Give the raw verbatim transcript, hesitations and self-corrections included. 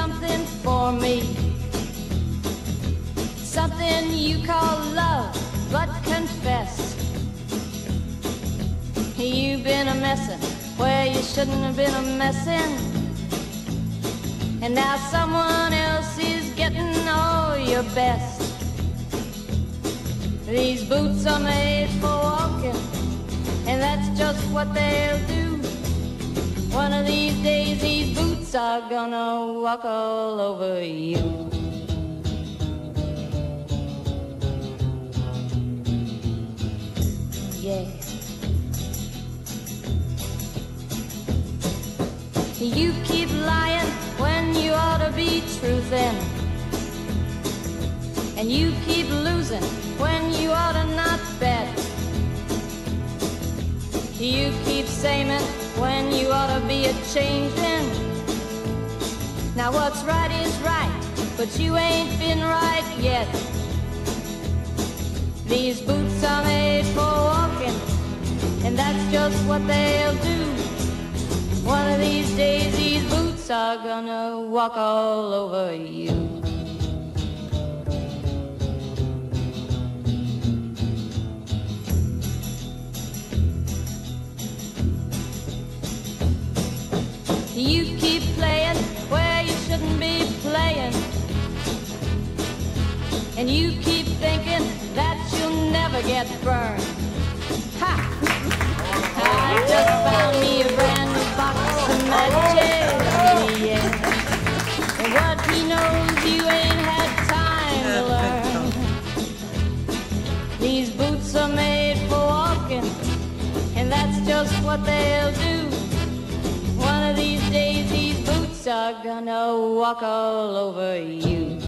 something for me, something you call love, but confess you've been a messin' where you shouldn't have been a messin', and now someone else is getting all your best. These boots are made for walking, and that's just what they'll do. One of these days these boots are gonna walk all over you. Yeah. You keep lying when you ought to be truthin', and you keep losing when you ought to not bet. You keep saying when you ought to be a-changin'. Now what's right is right, but you ain't been right yet. These boots are made for walking, and that's just what they'll do. One of these days these boots are gonna walk all over you. You keep playing where you shouldn't be playing, and you keep thinking that you'll never get burned. Ha! I just found me a brand new box of matches, yeah. And what he knows you ain't had time to learn. These boots are made for walking, and that's just what they'll do. One of these days these boots are gonna walk all over you.